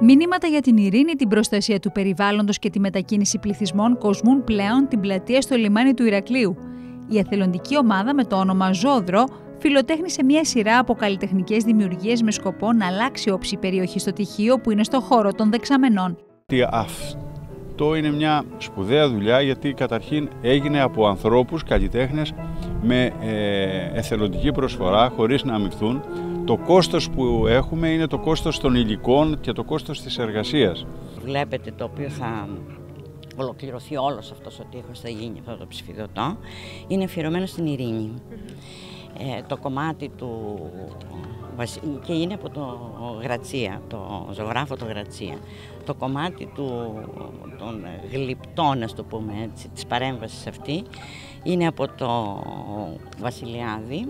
Μηνύματα για την ειρήνη, την προστασία του περιβάλλοντος και τη μετακίνηση πληθυσμών κοσμούν πλέον την πλατεία στο λιμάνι του Ηρακλείου. Η εθελοντική ομάδα με το όνομα Ζόδρο φιλοτέχνησε μια σειρά από καλλιτεχνικές δημιουργίες με σκοπό να αλλάξει όψη η περιοχή στο τυχείο που είναι στο χώρο των δεξαμενών. Αυτό είναι μια σπουδαία δουλειά, γιατί καταρχήν έγινε από ανθρώπους, καλλιτέχνες, με εθελοντική προσφορά, χωρίς να αμοιβθούν. Το κόστος που έχουμε είναι το κόστος των υλικών και το κόστος της εργασίας. Βλέπετε το οποίο θα ολοκληρωθεί όλος αυτός ο τοίχος, θα γίνει αυτό το ψηφιδωτό, είναι αφιερωμένο στην ειρήνη. Το κομμάτι του και είναι από το Γρατσία, το ζωγράφο το Γρατσία. Το κομμάτι των γλυπτών, ας το πούμε έτσι, της παρέμβασης αυτή, είναι από το Βασιλιάδη,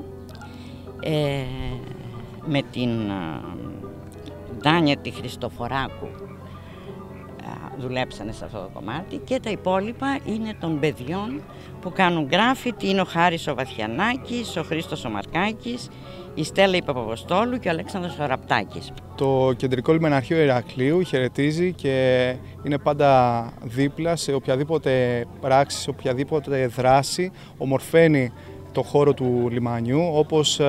με την Ντάνια τη Χριστοφοράκου δουλέψανε σε αυτό το κομμάτι, και τα υπόλοιπα είναι των παιδιών που κάνουν γκράφιτι. Είναι ο Χάρης ο Βαθιανάκης, ο Χρήστος ο Μαρκάκης, η Στέλλα η Παπαποστόλου και ο Αλέξανδρος ο Ραπτάκης. Το Κεντρικό Λιμεναρχείο Ηρακλείου χαιρετίζει και είναι πάντα δίπλα σε οποιαδήποτε πράξη, σε οποιαδήποτε δράση ομορφαίνει το χώρο του λιμανιού, όπως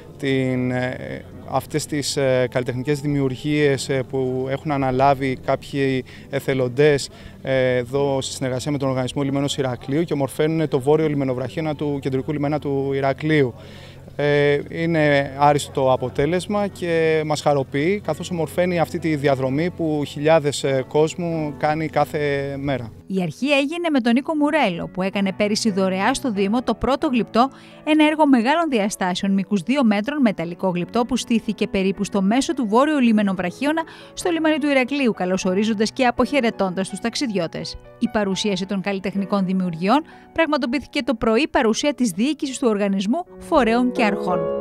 αυτές τις καλλιτεχνικές δημιουργίες που έχουν αναλάβει κάποιοι εθελοντές εδώ στη συνεργασία με τον Οργανισμό Λιμένος Ηρακλείου και ομορφαίνουν το βόρειο λιμενοβραχίωνα του Κεντρικού Λιμένα του Ηρακλείου. Είναι άριστο αποτέλεσμα και μας χαροποιεί, καθώς ομορφαίνει αυτή τη διαδρομή που χιλιάδες κόσμου κάνει κάθε μέρα. Η αρχή έγινε με τον Νίκο Μουρέλο, που έκανε πέρυσι δωρεά στο Δήμο το πρώτο γλυπτό, ένα έργο μεγάλων διαστάσεων, μήκους 2 μέτρων, μεταλλικό γλυπτό που στήθηκε περίπου στο μέσο του βόρειου λιμενοβραχίωνα στο λιμάνι του Ηρακλείου, καλωσορίζοντας και αποχαιρετώντας τους ταξιδιώτες. Η παρουσίαση των καλλιτεχνικών δημιουργιών πραγματοποιήθηκε το πρωί, παρουσία της διοίκησης του οργανισμού, φορέων και αρχών.